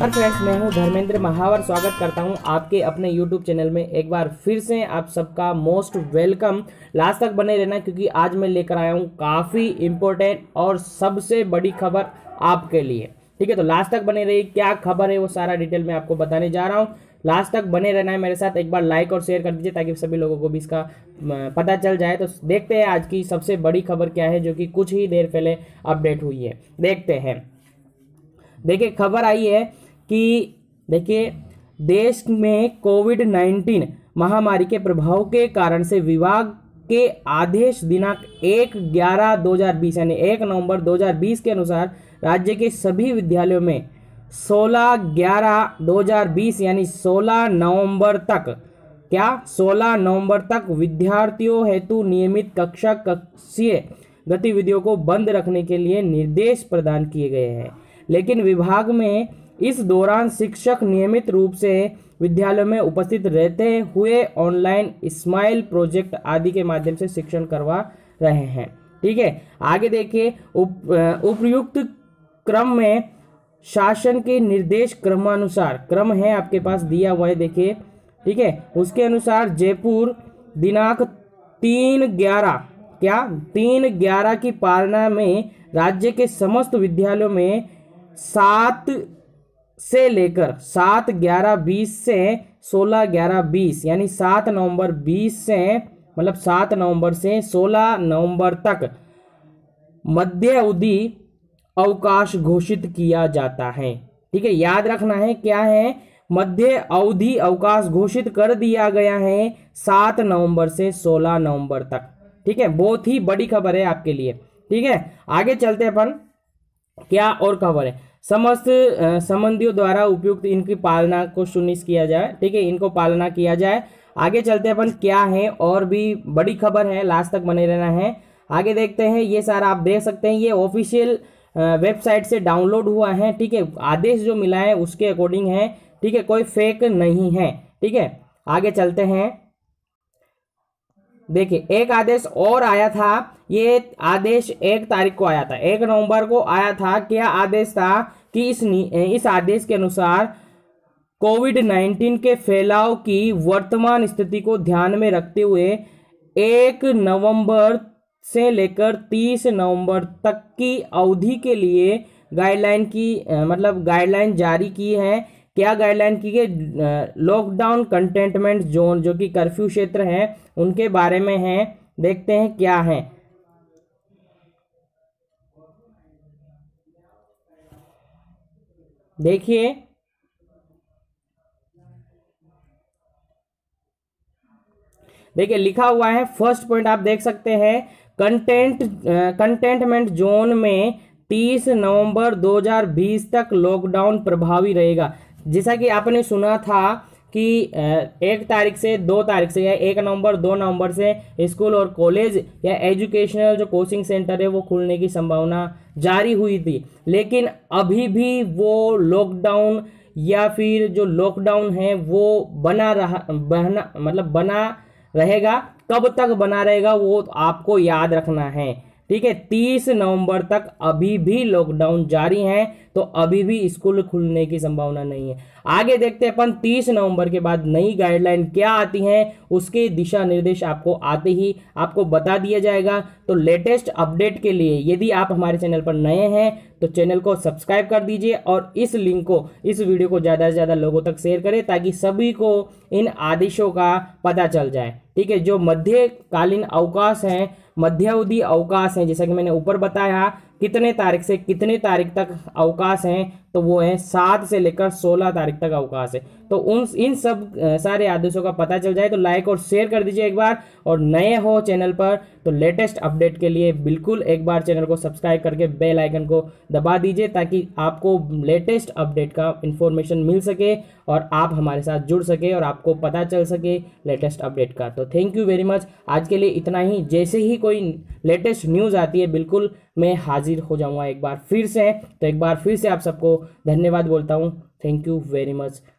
नमस्कार फ्रेंड्स, मैं हूं धर्मेंद्र महावर। स्वागत करता हूं आपके अपने YouTube चैनल में। एक बार फिर से आप सबका मोस्ट वेलकम। लास्ट तक बने रहना क्योंकि आज मैं लेकर आया हूं काफ़ी इम्पोर्टेंट और सबसे बड़ी खबर आपके लिए। ठीक है, तो लास्ट तक बने रहिए। क्या खबर है वो सारा डिटेल में आपको बताने जा रहा हूँ। लास्ट तक बने रहना है मेरे साथ। एक बार लाइक और शेयर कर दीजिए ताकि सभी लोगों को भी इसका पता चल जाए। तो देखते हैं आज की सबसे बड़ी खबर क्या है, जो कि कुछ ही देर पहले अपडेट हुई है। देखते हैं। देखिए, खबर आई है कि देखिए देश में कोविड-19 महामारी के प्रभाव के कारण से विभाग के आदेश दिनांक 1/11/2020 यानी 1 नवंबर 2020 के अनुसार राज्य के सभी विद्यालयों में 16/11/2020 यानी 16 नवंबर तक 16 नवंबर तक विद्यार्थियों हेतु नियमित कक्षीय गतिविधियों को बंद रखने के लिए निर्देश प्रदान किए गए हैं। लेकिन विभाग में इस दौरान शिक्षक नियमित रूप से विद्यालयों में उपस्थित रहते हुए ऑनलाइन स्माइल प्रोजेक्ट आदि के माध्यम से शिक्षण करवा रहे हैं। ठीक है, आगे देखिए। उपयुक्त क्रम में शासन के निर्देश क्रमानुसार क्रम है आपके पास दिया हुआ है, देखिए। ठीक है, उसके अनुसार जयपुर दिनांक 3/11 की पालना में राज्य के समस्त विद्यालयों में 7/11/20 से 16/11/20 यानी 7 नवंबर 20 से 7 नवंबर से 16 नवंबर तक मध्य अवधि अवकाश घोषित किया जाता है। ठीक है, याद रखना है क्या है, मध्य अवधि अवकाश घोषित कर दिया गया है 7 नवंबर से 16 नवंबर तक। ठीक है, बहुत ही बड़ी खबर है आपके लिए। ठीक है, आगे चलते अपन। क्या और खबर है, समस्त संबंधियों द्वारा उपयुक्त इनकी पालना को सुनिश्चित किया जाए। ठीक है, इनको पालना किया जाए। आगे चलते अपन क्या है, और भी बड़ी खबर है, लास्ट तक बने रहना है। आगे देखते हैं। ये सारा आप देख सकते हैं, ये ऑफिशियल वेबसाइट से डाउनलोड हुआ है। ठीक है, आदेश जो मिला है उसके अकॉर्डिंग है। ठीक है, कोई फेक नहीं है। ठीक है, आगे चलते हैं। देखिए, एक आदेश और आया था। ये आदेश 1 तारीख को आया था, 1 नवंबर को आया था। क्या आदेश था कि इस आदेश के अनुसार कोविड-19 के फैलाव की वर्तमान स्थिति को ध्यान में रखते हुए 1 नवंबर से लेकर 30 नवंबर तक की अवधि के लिए गाइडलाइन जारी की है। क्या गाइडलाइन की गई? लॉकडाउन कंटेनमेंट जोन जो कि कर्फ्यू क्षेत्र है उनके बारे में है। देखते हैं क्या है। देखिए, लिखा हुआ है, फर्स्ट पॉइंट आप देख सकते हैं, कंटेनमेंट जोन में 30 नवंबर 2020 तक लॉकडाउन प्रभावी रहेगा। जैसा कि आपने सुना था कि 1 तारीख से 2 तारीख से या 1 नवंबर 2 नवंबर से स्कूल और कॉलेज या एजुकेशनल जो कोचिंग सेंटर है वो खुलने की संभावना जारी हुई थी। लेकिन अभी भी वो लॉकडाउन या फिर जो लॉकडाउन है वो बना रहेगा। कब तक बना रहेगा वो आपको याद रखना है। ठीक है, 30 नवंबर तक अभी भी लॉकडाउन जारी है, तो अभी भी स्कूल खुलने की संभावना नहीं है। आगे देखते हैं अपन 30 नवंबर के बाद नई गाइडलाइन क्या आती हैं, उसके दिशा निर्देश आपको आते ही आपको बता दिया जाएगा। तो लेटेस्ट अपडेट के लिए यदि आप हमारे चैनल पर नए हैं तो चैनल को सब्सक्राइब कर दीजिए और इस वीडियो को ज़्यादा से ज़्यादा लोगों तक शेयर करें ताकि सभी को इन आदेशों का पता चल जाए। ठीक है, जो मध्यकालीन अवकाश है, मध्यावधि अवकाश है, जैसा कि मैंने ऊपर बताया कितने तारीख से कितने तारीख तक अवकाश है, तो वो है 7 से लेकर 16 तारीख तक अवकाश है। तो इन सब सारे आदेशों का पता चल जाए तो लाइक और शेयर कर दीजिए एक बार। और नए हो चैनल पर तो लेटेस्ट अपडेट के लिए बिल्कुल एक बार चैनल को सब्सक्राइब करके बेल आइकन को दबा दीजिए ताकि आपको लेटेस्ट अपडेट का इन्फॉर्मेशन मिल सके और आप हमारे साथ जुड़ सके और आपको पता चल सके लेटेस्ट अपडेट का। तो थैंक यू वेरी मच। आज के लिए इतना ही। जैसे ही कोई लेटेस्ट न्यूज़ आती है बिल्कुल मैं हाजिर हो जाऊंगा एक बार फिर से। तो एक बार फिर से आप सबको धन्यवाद बोलता हूँ। Thank you very much.